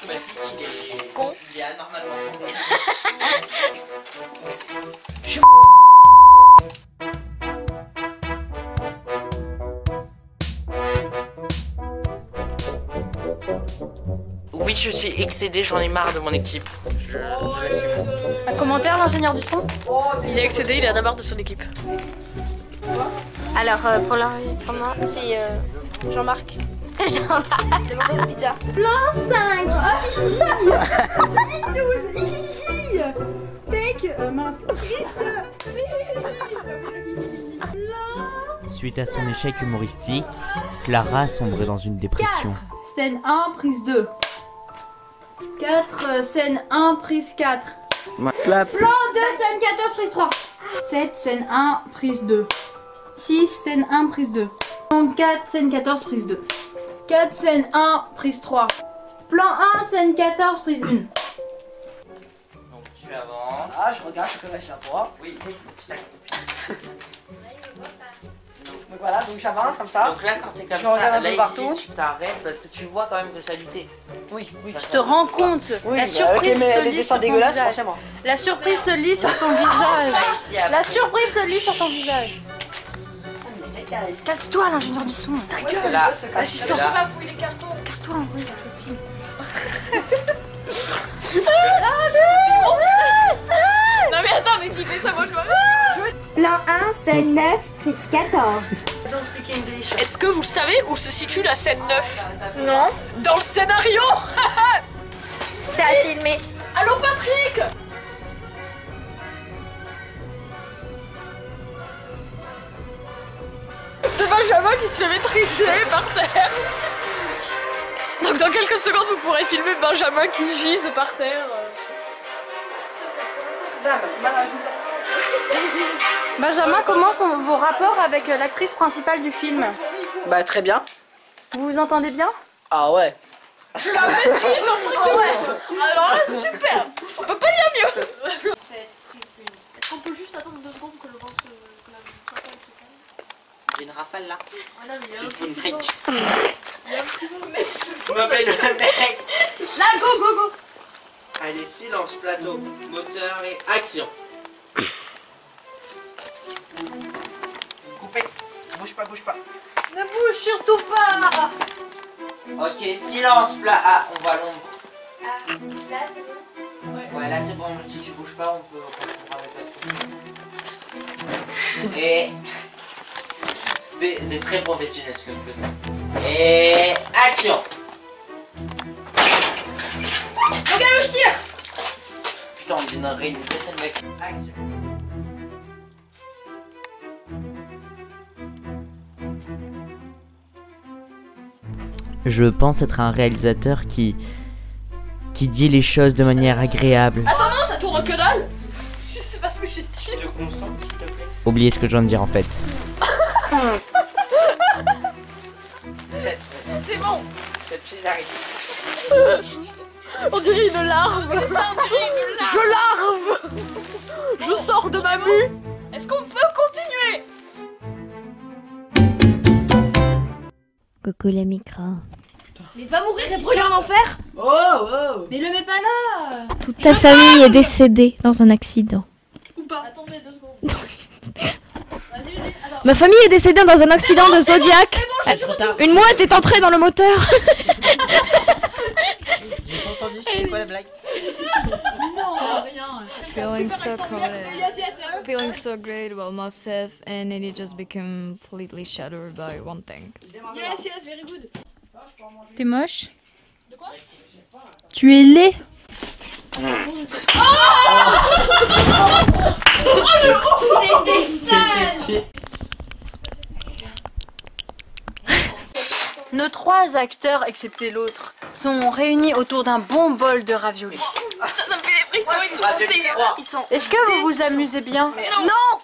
Baptiste, il est con. Il est anormalement con. Oui, je suis excédé, j'en ai marre de mon équipe. Je la suis fou. Un commentaire, l'ingénieur du son? Il est excédé, il en a marre de son équipe. Alors, pour l'enregistrement, c'est Jean-Marc. Jean-Marc. Demandez la pizza. Plan 5. Take, mince. Suite à son échec humoristique, Clara a sombré dans une dépression. 4. Scène 1, prise 2. 4, scène 1, prise 4. Clap. Plan 2, scène 14, prise 3. 7, scène 1, prise 2. 6, scène 1, prise 2. Plan 4, scène 14, prise 2. 4, scène 1, prise 3. Plan 1, scène 14, prise 1. Donc tu avances. Ah, je regarde, je connais la fois. Oui, je t'accompagne. Donc voilà, donc j'avance comme ça. Donc là, quand t'es comme Je regarde ça, un peu là partout. ici, tu t'arrêtes parce que tu vois quand même que ça lutte. Oui, oui. Tu te rends compte. Oui, La surprise avec se les lit dessins sur ton dégueulasses, visage. franchement. La surprise se lit sur ton visage. La surprise se lit sur ton visage. Casse-toi, l'ingénieur du son. Ta Parce gueule. que là, Assistance, on va fouiller les cartons. Casse-toi, en vrai, Non mais attends, mais s'il fait ça, moi je vois. Plan 1, scène 9, prise 14. Don't speak English. Est-ce que vous savez où se situe la scène 9? Non. Dans le scénario. C'est à filmer. Allô Patrick? C'est Benjamin qui se fait maîtriser par terre. Donc dans quelques secondes vous pourrez filmer Benjamin qui gise par terre. Benjamin, comment sont vos rapports avec l'actrice principale du film? Bah très bien. Vous vous entendez bien? Ah ouais. Je la maîtrise dans le truc de ouais. Alors là super. On peut pas dire mieux. Est-ce qu'on peut juste attendre 2 secondes que le vent se... que la frappe se calme? il y a une rafale là. Ah non, mais il y a Tu un te fous petit de mec. vent. Il y a un petit vent, mec. Tu m'appelles le mec. Là, go, go, go. Allez, silence, plateau, moteur et action. Coupé. Bouge pas, bouge pas. Ne bouge surtout pas. Ok, silence, plat. Ah, on va à l'ombre. Ah, là, c'est bon. Ouais, là c'est bon, si tu bouges pas, on peut avec la Et. C'est très professionnel ce que nous faisons. Et. Action! Regarde où je tire. Putain, on dit une réalité, c'est le mec. Action! Je pense être un réalisateur qui dit les choses de manière agréable. Attends non, ça tourne que dalle. Je sais pas ce que j'ai dit. Tu te concentres s'il te plaît. Oubliez ce que je viens de dire en fait. C'est bon. Cette fille arrive. On dirait une larve. Je larve. Je sors de ma mue. Est-ce qu'on peut continuer? Coucou les micros. Mais va mourir et brûler en enfer. Oh, oh. Mais le mets pas là. Toute ta famille est décédée dans un accident. Ou pas. Attendez 2 secondes. Vas-y, vas-y. Attends. Ma famille est décédée dans un accident de Zodiac. C'est bon, Une mouette est entrée dans le moteur. J'ai pas entendu, c'est quoi la blague? Non, rien. Feeling so Yes, yes, yes. feeling so great about myself, and it just became completely shattered by one thing. Yes, yes, very good. T'es moche. De quoi? Tu es laid. Nos 3 acteurs, excepté l'autre, sont réunis autour d'un bon bol de raviolis. Ça me fait des frissons et tout. C'est dégueulasse. Est-ce que vous vous amusez bien? Non.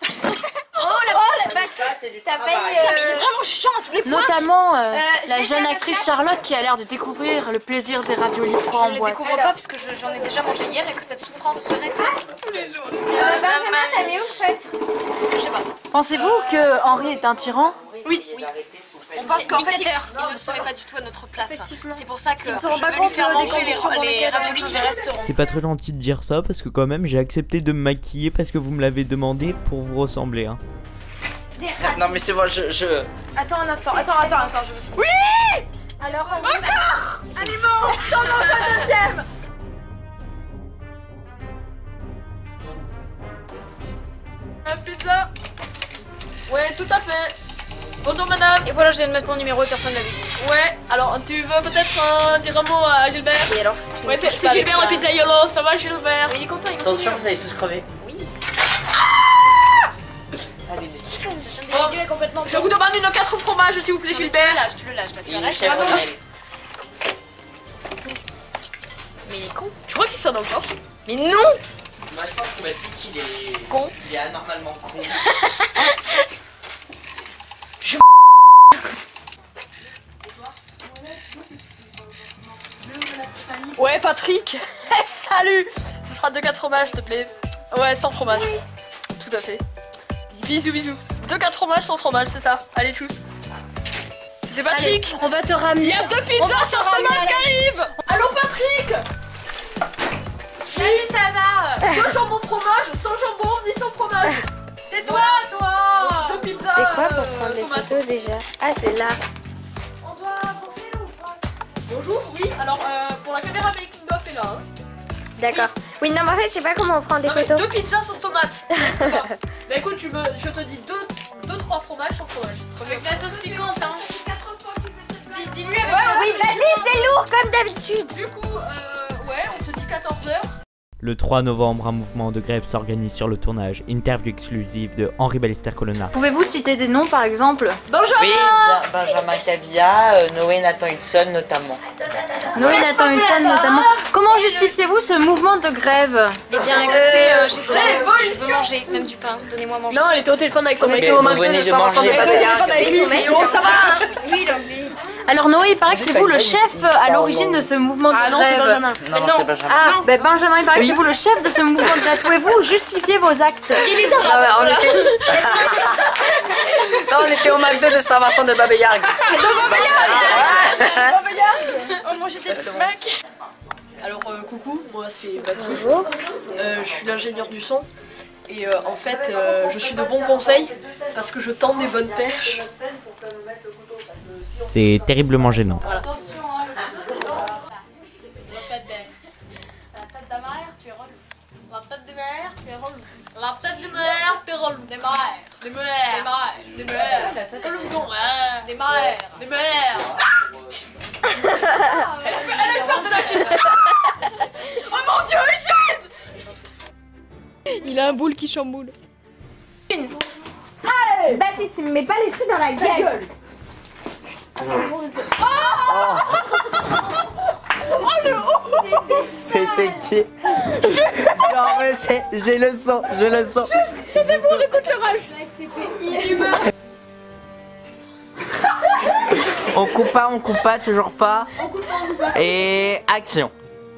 Ça, c'est du travail. Il est vraiment chiant à tous les points. Notamment la jeune actrice Charlotte qui a l'air de découvrir le plaisir des raviolis froids Je en ne les boîte. découvre pas puisque j'en ai déjà mangé hier et que cette souffrance se répète tous les jours. Benjamin, t'allais où, faites? Je sais pas. Pensez-vous que Henri est un tyran? Oui. Arrêtez, soufflez. pense qu'en fait, il ne serait pas du tout à notre place. C'est pour ça que je veux lui faire manger les raviolis qui resteront. C'est pas très gentil de dire ça parce que quand même j'ai accepté de me maquiller parce que vous me l'avez demandé pour vous ressembler. Hein. Non mais c'est bon, je... Attends un instant, attends, je veux finir. Oui. Alors, encore Aliment, t'en manges un deuxième. La pizza. Ouais, tout à fait. Bonjour madame. Et voilà, je viens de mettre mon numéro et personne l'a vu. Ouais, alors tu veux peut-être dire un mot à Gilbert? Oui, alors. Ouais, c'est Gilbert la pizza YOLO, ça va Gilbert? Oui, il est content, Attention, vous allez tous crever. Oui. Allez, mec. Est complètement Je vous demande une 4 fromages s'il vous plaît Gilbert. Tu le lâches, Il est chef Ronel. Mais il est con. Je crois qu'il sonne encore. Mais non. Moi je pense que Baptiste il est... Con. Il est anormalement con. Ouais Patrick. Salut. Ce sera 2-4 fromages s'il te plaît. Ouais, sans fromage. Tout à fait. Bisous bisous. 2-4 fromages sans fromage, c'est ça. Allez tous. C'était Patrick. On va te ramener. Il y a 2 pizzas sans tomate qui arrivent. Allô Patrick. Salut, ça va? 2 jambons fromage, sans jambon ni sans fromage. Tais-toi, toi. 2 pizzas. C'est quoi pour prendre des tomates. photos déjà? Ah, c'est là. On doit avancer ou pas? Bonjour, oui. Alors pour la caméra making of est là. Hein. D'accord. Oui, non, mais en fait, je sais pas comment on prend des Non, mais photos. 2 pizzas sauce tomate. Bah écoute, je te dis 2-3 fromages sans fromage. Avec la sauce piquante, hein. Dis-lui avec Oui, vas-y, c'est lourd comme d'habitude. Du coup, ouais, on se dit 14h. Le 3 novembre, un mouvement de grève s'organise sur le tournage. Interview exclusive de Henri Ballester Colonna. Pouvez-vous citer des noms par exemple? Benjamin. Oui, Benjamin Cavia, Noé Nathan Hudson notamment. Noé Nathan Hudson notamment. Comment justifiez-vous ce mouvement de grève? Eh bien, écoutez, j'ai faim. Je veux manger, même du pain. Donnez-moi à manger. Non, elle était au téléphone avec son Mais mec. vous venez de manger. Oh, ça va, hein. Oui, l'anglais. Alors Noé, il paraît que c'est vous le chef à l'origine de ce mouvement de Ah non, c'est grève. Benjamin. Non, c'est Benjamin. Ah, ben Benjamin, il paraît que c'est vous le chef de ce mouvement de grève. Pouvez-vous justifier vos actes? On était au McDo de Saint-Vincent de Babeyargues. On mangeait des Mac. Alors coucou, moi c'est Baptiste. Je suis l'ingénieur du son. Et en fait, je suis de bons conseils parce que je tente des bonnes perches. C'est terriblement gênant. Voilà. La tête de mère, tu es relou. La tête de mère, tu es relou. La tête de mère, tu es relou. Des mères. Des mères. Des mères. Des mères. Des mères. Des mères. Elle a eu peur de la chaise. Oh mon dieu, une chaise. Il a un boule qui chamboule. Baptiste, il me met pas les trucs dans la gueule. C'était qui? Non mais j'ai le son, j'ai le son. C'était pour écoute le rage. C'était inhumain. On coupe pas, toujours pas. Et action.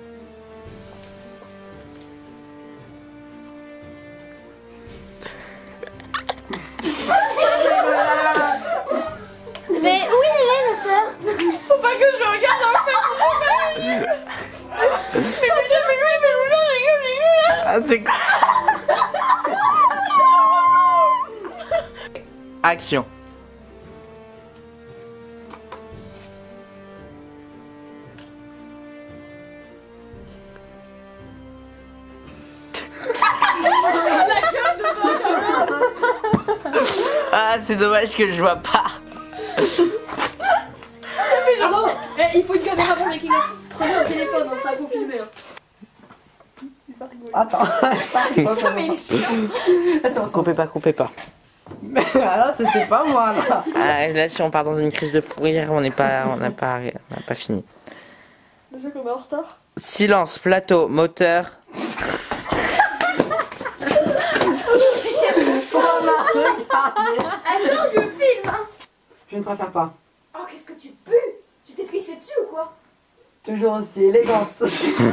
Mais où il est l'auteur? Faut pas que je le regarde en fait. Ah, c'est quoi? Action. Ah, c'est dommage que je vois pas. Non, il faut une caméra pour making of. Prenez un téléphone, ça faut filmer. Attends. Coupez pas. Mais alors, c'était pas moi là. Ah, là, si on part dans une crise de fou rire, on n'a pas fini. Déjà qu'on est en retard. Silence, plateau, moteur. Attends, je filme. Hein. Je ne préfère pas. Oh, qu'est-ce que tu pues? Tu t'es pissé dessus ou quoi? Toujours aussi élégante. Mais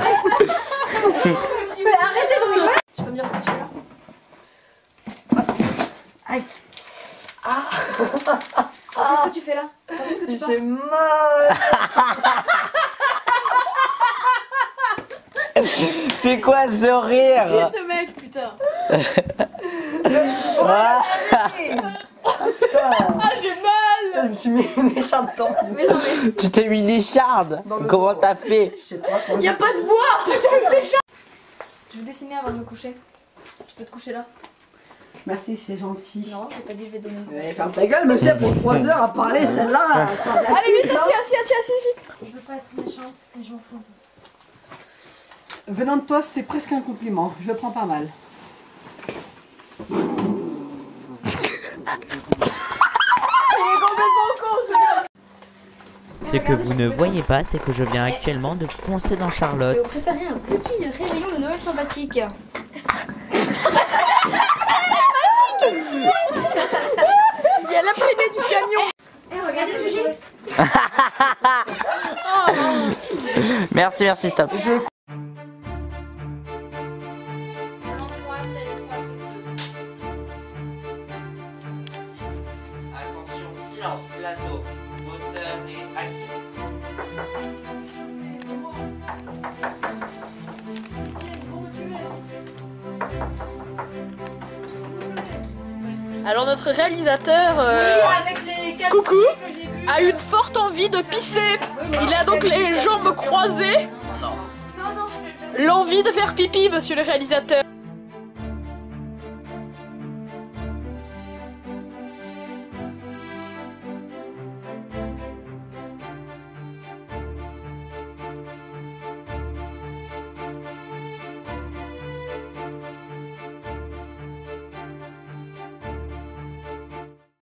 arrêtez de rigoler. Tu peux me dire ce que tu veux là? Aïe. Ah. Qu'est-ce que tu fais là? Qu'est-ce que tu fais? J'ai mal. C'est quoi ce rire? Qui est ce mec, putain? Ah, Ah, j'ai mal! je me suis mis une écharpe dans le Mais non, mais Tu t'es mis une écharde. Comment t'as fait? y a pas de bois! J'ai une écharpe! Je vais dessiner avant de me coucher. Tu peux te coucher là? Merci, c'est gentil. Non, j'ai pas dit je vais donner. Mais ferme ta gueule, monsieur, pour 3 heures à parler, celle-là. Allez, vite, assis. Je veux pas être méchante, mais je m'en fous. Venant de toi, c'est presque un compliment. Je le prends pas mal. Ce que vous ne voyez pas, c'est que je viens actuellement de foncer dans Charlotte. On préparait un petit réveillon de Noël sympathique. Il y a l'imprimé du camion. Eh, regardez ce que j'ai. Merci, stop. Attention, silence, plateau, moteur et action. Alors notre réalisateur, coucou, a une forte envie de pisser. Il a donc les jambes croisées. L'envie de faire pipi, monsieur le réalisateur.